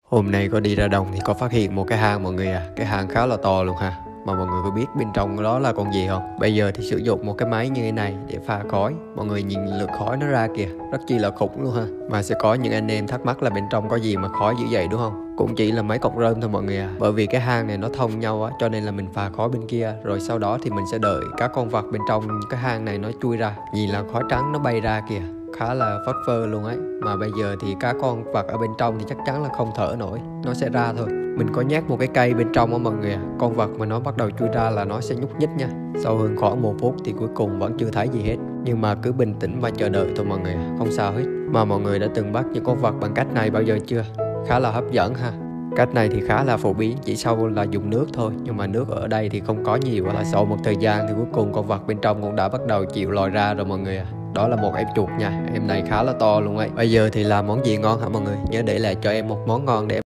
Hôm nay có đi ra đồng thì có phát hiện một cái hang mọi người à. Cái hang khá là to luôn ha. Mà mọi người có biết bên trong đó là con gì không? Bây giờ thì sử dụng một cái máy như thế này để pha khói. Mọi người nhìn lượng khói nó ra kìa, rất chi là khủng luôn ha. Mà sẽ có những anh em thắc mắc là bên trong có gì mà khói dữ vậy đúng không? Cũng chỉ là mấy cọng rơm thôi mọi người à. Bởi vì cái hang này nó thông nhau á, cho nên là mình pha khói bên kia. Rồi sau đó thì mình sẽ đợi các con vật bên trong cái hang này nó chui ra. Nhìn là khói trắng nó bay ra kìa, khá là phất phơ luôn ấy. Mà bây giờ thì các con vật ở bên trong thì chắc chắn là không thở nổi, nó sẽ ra thôi. Mình có nhét một cái cây bên trong á mọi người à. Con vật mà nó bắt đầu chui ra là nó sẽ nhúc nhích nha. Sau hơn khoảng 1 phút thì cuối cùng vẫn chưa thấy gì hết. Nhưng mà cứ bình tĩnh và chờ đợi thôi mọi người à, không sao hết. Mà mọi người đã từng bắt những con vật bằng cách này bao giờ chưa? Khá là hấp dẫn ha. Cách này thì khá là phổ biến, chỉ sau là dùng nước thôi. Nhưng mà nước ở đây thì không có nhiều. Là sau một thời gian thì cuối cùng con vật bên trong cũng đã bắt đầu chịu lòi ra rồi mọi người à. Đó là một em chuột nha, em này khá là to luôn ấy. Bây giờ thì làm món gì ngon hả mọi người? Nhớ để lại cho em một món ngon để